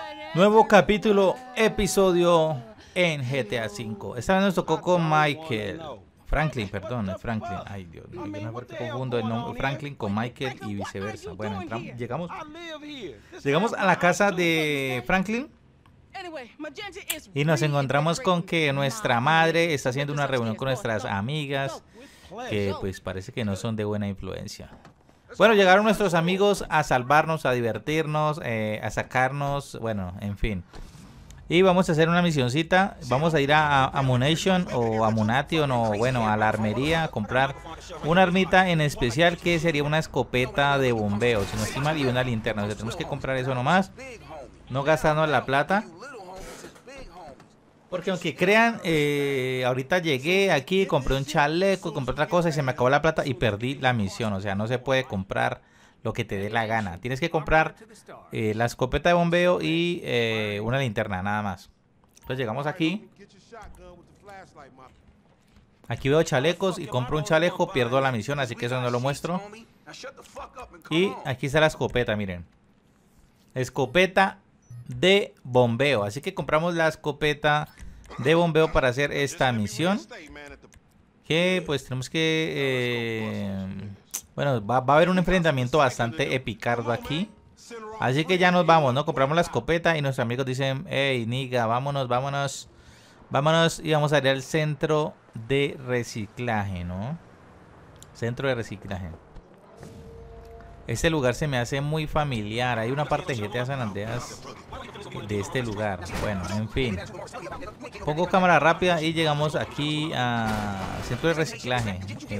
Nuevo capítulo, episodio en GTA V. Esta vez nos tocó con Michael. Franklin, perdón, es Franklin. Ay, Dios mío, yo me confundo el nombre Franklin con Michael y viceversa. Bueno, llegamos a la casa de Franklin y nos encontramos con que nuestra madre está haciendo una reunión con nuestras amigas que pues parece que no son de buena influencia. Bueno, llegaron nuestros amigos a salvarnos, a divertirnos, a sacarnos, bueno, en fin. Y vamos a hacer una misioncita. Vamos a ir a Ammunition o Ammunition o bueno, a la armería a comprar una armita en especial que sería una escopeta de bombeo, si no estoy mal, y una linterna. O sea, tenemos que comprar eso nomás, no gastarnos la plata. Porque aunque crean, ahorita llegué aquí, compré un chaleco, compré otra cosa y se me acabó la plata y perdí la misión. O sea, no se puede comprar lo que te dé la gana. Tienes que comprar la escopeta de bombeo y una linterna, nada más. Entonces llegamos aquí. Aquí veo chalecos y compro un chaleco, pierdo la misión, así que eso no lo muestro. Y aquí está la escopeta, miren. Escopeta de bombeo. Así que compramos la escopeta de bombeo para hacer esta misión. Que pues tenemos que... bueno, va a haber un enfrentamiento bastante epicardo aquí. Así que ya nos vamos, ¿no? Compramos la escopeta y nuestros amigos dicen: hey, niga, vámonos, vámonos. Vámonos y vamos a ir al centro de reciclaje, ¿no? Centro de reciclaje. Este lugar se me hace muy familiar. Hay una parte de GTA San Andreas de este lugar. Bueno, en fin. Pongo cámara rápida y llegamos aquí a centro de reciclaje.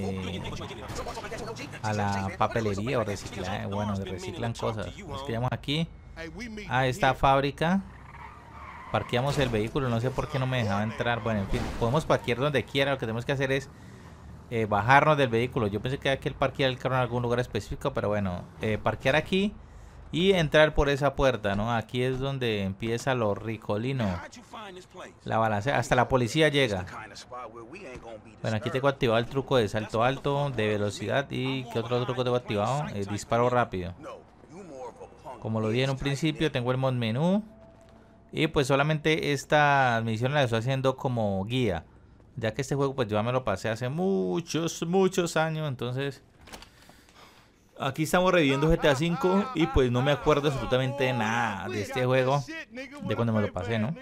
A la papelería o reciclaje. Bueno, reciclan cosas. Nos quedamos aquí a esta fábrica. Parqueamos el vehículo. No sé por qué no me dejaba entrar. Bueno, en fin. Podemos parquear donde quiera. Lo que tenemos que hacer es bajarnos del vehículo. Yo pensé que había que parquear el carro en algún lugar específico, pero bueno, parquear aquí y entrar por esa puerta, ¿no? Aquí es donde empieza lo ricolino. La balancea, hasta la policía llega. Bueno, aquí tengo activado el truco de salto alto, de velocidad y ¿qué otro truco tengo activado? Disparo rápido. Como lo dije en un principio, tengo el mod menú y pues solamente esta misión la estoy haciendo como guía. Ya que este juego pues yo ya me lo pasé hace muchos años. Entonces aquí estamos reviviendo GTA V y pues no me acuerdo absolutamente de nada de este juego, de cuando me lo pasé, ¿no?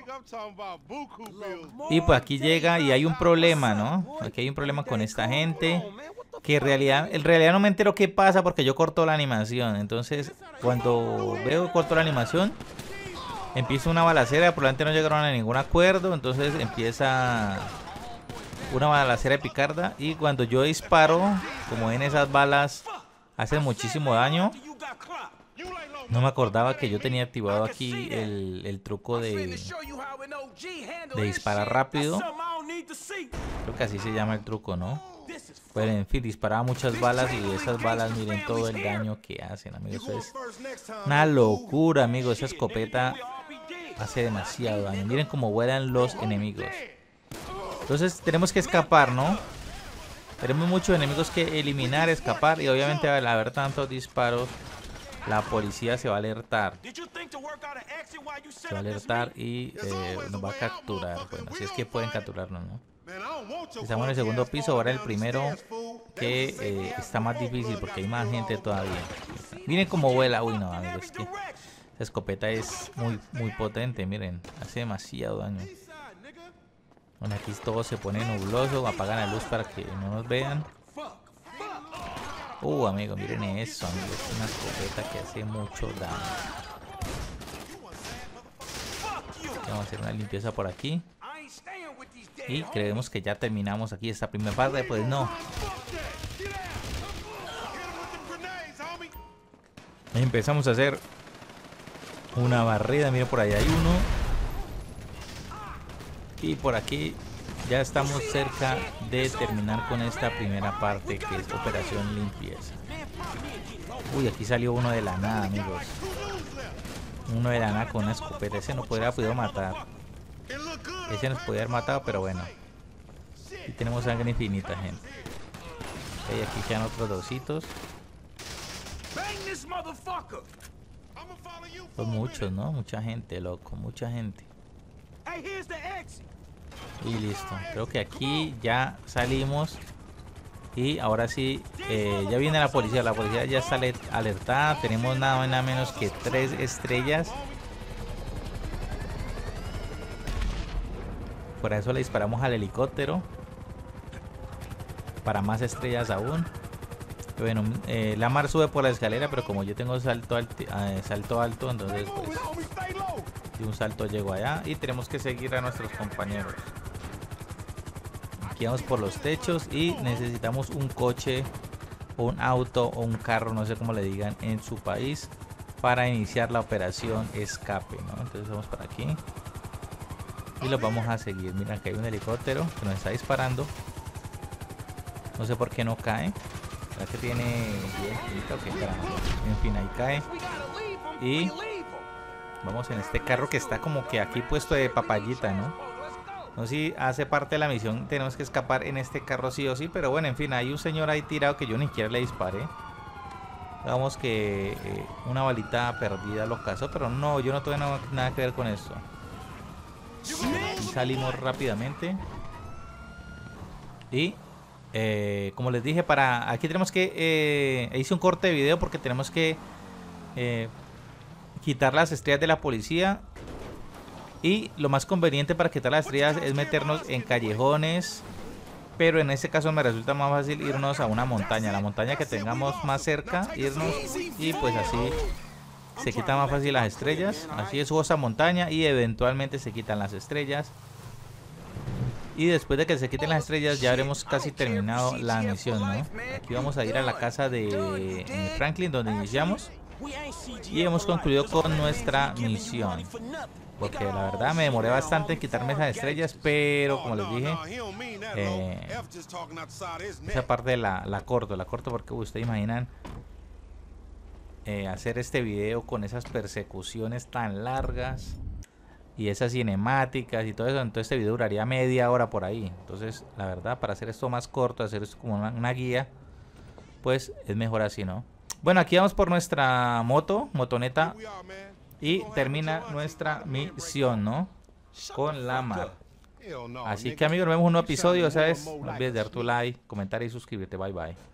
Y pues aquí llega y hay un problema, ¿no? Aquí hay un problema con esta gente que en realidad no me entero qué pasa porque yo corto la animación. Entonces cuando veo corto la animación empieza una balacera, probablemente no llegaron a ningún acuerdo. Entonces empieza una balacera picarda y cuando yo disparo, como ven, esas balas hacen muchísimo daño. No me acordaba que yo tenía activado aquí el truco de disparar rápido. Creo que así se llama el truco, ¿no? Pues en fin, disparaba muchas balas y esas balas, miren todo el daño que hacen, amigos. Eso es una locura, amigos. Esa escopeta hace demasiado daño. Miren cómo vuelan los enemigos. Entonces tenemos que escapar, ¿no? Tenemos muchos enemigos que eliminar, escapar. Y obviamente al haber tantos disparos, la policía se va a alertar. Se va a alertar y nos va a capturar. Bueno, si es que pueden capturarnos, ¿no? Estamos en el segundo piso, ahora el primero, que está más difícil porque hay más gente todavía. Miren cómo vuela. Uy, no, amigos, es que esa escopeta es muy potente. Miren, hace demasiado daño. Bueno, aquí todo se pone nubloso, apagan la luz para que no nos vean. Amigos, miren eso, amigos, es una escopeta que hace mucho daño. Vamos a hacer una limpieza por aquí. Y creemos que ya terminamos aquí esta primera parte, pues no. Empezamos a hacer una barrida, miren, por allá hay uno. Y por aquí ya estamos cerca de terminar con esta primera parte, que es operación limpieza. Uy, aquí salió uno de la nada, amigos. Uno de la nada con una escopeta. Ese nos podría haber podido matar. Ese nos podría haber matado, pero bueno. Aquí tenemos sangre infinita, gente. Y aquí quedan otros dositos. Son muchos, ¿no? Mucha gente, loco, mucha gente. Y listo. Creo que aquí ya salimos. Y ahora sí, ya viene la policía. La policía ya está alertada. Tenemos nada más nada menos que 3 estrellas. Por eso le disparamos al helicóptero. Para más estrellas aún. Bueno, Lamar sube por la escalera, pero como yo tengo salto alto, entonces pues de un salto llego allá. Y tenemos que seguir a nuestros compañeros. Aquí vamos por los techos y necesitamos un coche, o un auto, o un carro, no sé cómo le digan en su país, para iniciar la operación escape, ¿no? Entonces vamos por aquí y los vamos a seguir. Miren que hay un helicóptero que nos está disparando. No sé por qué no cae. ¿Verdad que tiene viento? ¿Qué carajo? En fin, ahí cae. Y vamos en este carro que está como que aquí puesto de papayita, ¿no? No sé si hace parte de la misión. Tenemos que escapar en este carro sí o sí. Pero bueno, en fin, hay un señor ahí tirado que yo ni siquiera le disparé. Digamos que una balita perdida lo casó. Pero no, yo no tuve nada que ver con esto. Salimos rápidamente. Y como les dije, aquí tenemos que hice un corte de video porque tenemos que quitar las estrellas de la policía. Y lo más conveniente para quitar las estrellas es meternos en callejones. Pero en este caso me resulta más fácil irnos a una montaña. La montaña que tengamos más cerca, irnos. Y pues así se quitan más fácil las estrellas. Así subo esa montaña y eventualmente se quitan las estrellas. Y después de que se quiten las estrellas ya habremos casi terminado la misión, ¿no? Aquí vamos a ir a la casa de Franklin, donde iniciamos. Y hemos concluido con nuestra misión. Porque la verdad me demoré bastante en quitarme esas estrellas. Pero como les dije, esa parte la corto porque ustedes imaginan hacer este video con esas persecuciones tan largas y esas cinemáticas y todo eso. Entonces este video duraría media hora por ahí. Entonces la verdad, para hacer esto más corto, hacer esto como una guía, pues es mejor así, ¿no? Bueno, aquí vamos por nuestra motoneta. Y termina nuestra misión, ¿no? Con Lamar. Así que amigos, nos vemos en un nuevo episodio, ¿sabes? No olvides de dar tu like, comentar y suscribirte. Bye bye.